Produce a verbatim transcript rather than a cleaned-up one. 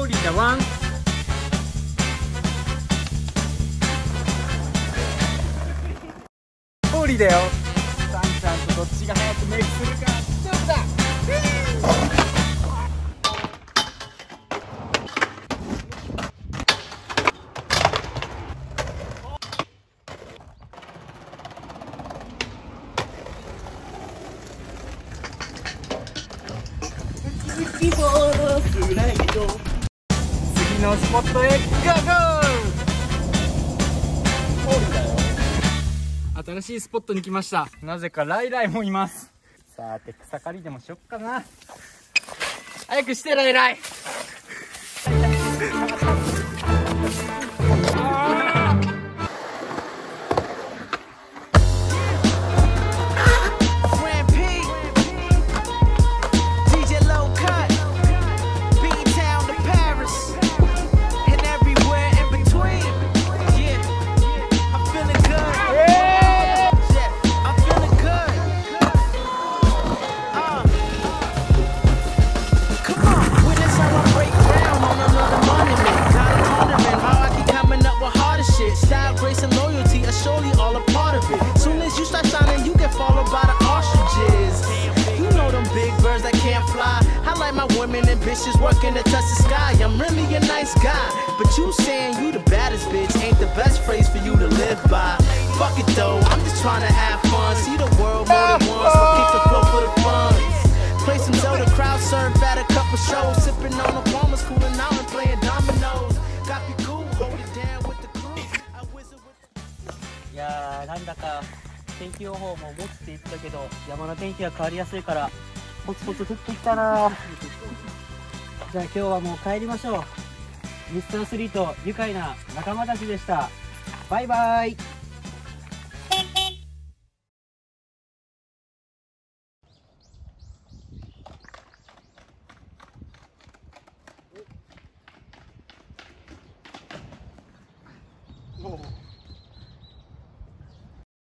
降りたワン。降りだよ。サンちゃんとどっちが早くメイクするか勝負だ。次のスポットへゴーゴー。降りだよ。新しいスポットに来ました。なぜかライライもいます。さて草刈りでもしよっかな。早くしてライライ。 Women and bitches working to touch the sky. I'm really a nice guy, but you saying you the baddest bitch ain't the best phrase for you to live by. Fuck it though, I'm just trying to have fun. See the world more than once, so kick the flow for the funds. Play some Zelda, crowd surf at a couple shows, sipping on the bombers, cooling out and playing dominoes. Got me cool, hold it down with the crew. I wizard with. いやー、なんだか天気予報も持つって言ってたけど、山の天気が変わりやすいからポツポツ降ってきたな。じゃあ今日はもう帰りましょう。ミスタースリーと愉快な仲間たちでした。バイバイ。